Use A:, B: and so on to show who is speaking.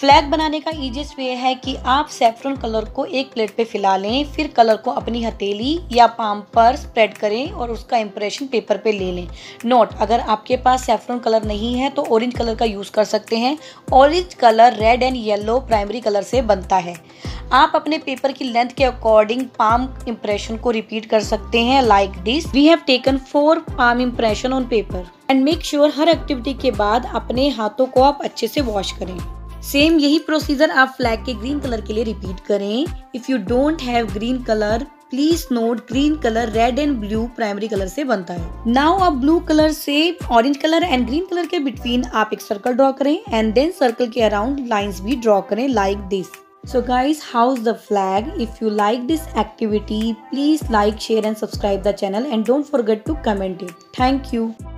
A: Flag बनाने का easiest way है कि आप सैफरन कलर को एक प्लेट पे फैला लें, फिर कलर को अपनी हथेली या पाम पर स्प्रेड करें और उसका इंप्रेशन पेपर पे ले लें। नोट, अगर आपके पास सैफरन कलर नहीं है तो ऑरेंज कलर का यूज़ कर सकते हैं। Orange colour red and yellow primary colour से बनता है। आप अपने पेपर की लेंथ के अकॉर्डिंग पाम इंप्रेशन को रिपीट कर सकते हैं like this. We have taken 4 palm impression on paper and make sure हर एक्टिविटी के बाद अपने हाथों को आप अच्छे से वॉश करें। सेम यही प्रोसीजर आप फ्लैग के ग्रीन कलर के लिए रिपीट करें। If you don't have green colour, please note green colour red and blue primary colour से बनता है। नाउ आप ब्लू कलर से orange colour and green colour के बिटवीन आप एक सर्कल ड्रॉ करें एंड देन सर्कल के अराउंड लाइंस भी ड्रॉ करें like this. So guys, how's the flag? If you like this activity, please like, share and subscribe the channel and don't forget to comment it. Thank you.